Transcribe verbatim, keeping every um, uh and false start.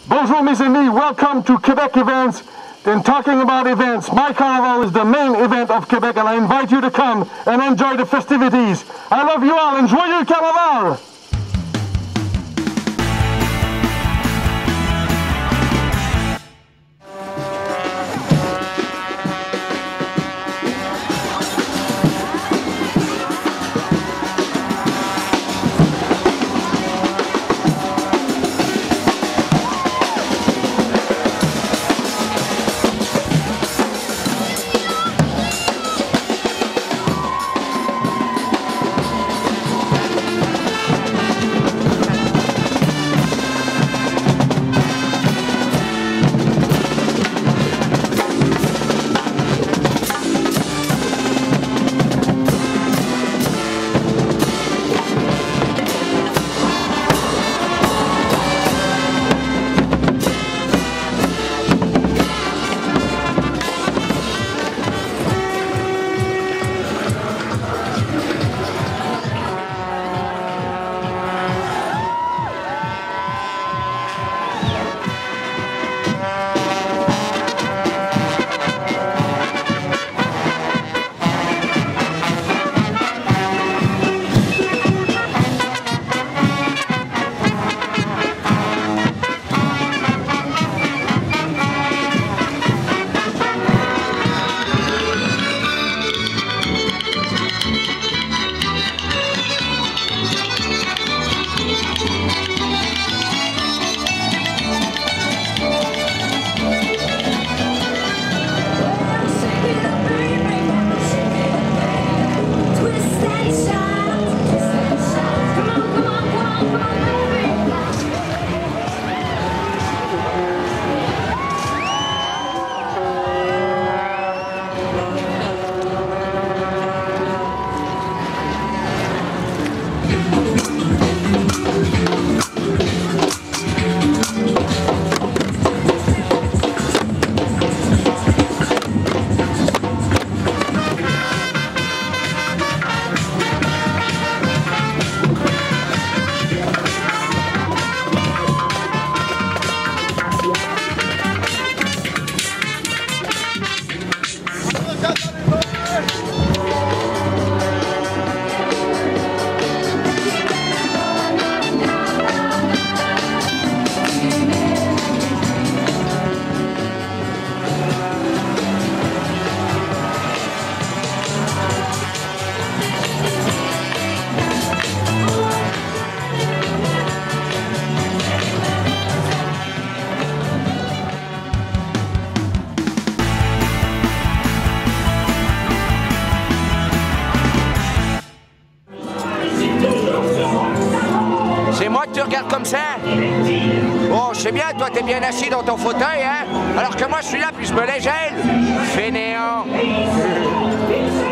Bonjour mes amis, welcome to Quebec Events. And talking about events, my carnival is the main event of Quebec and I invite you to come and enjoy the festivities. I love you all, enjoy your carnival! C'est moi que tu regardes comme ça? Oh, je sais bien, toi t'es bien assis dans ton fauteuil, hein? Alors que moi je suis là puis je me les gèle. Fainéant.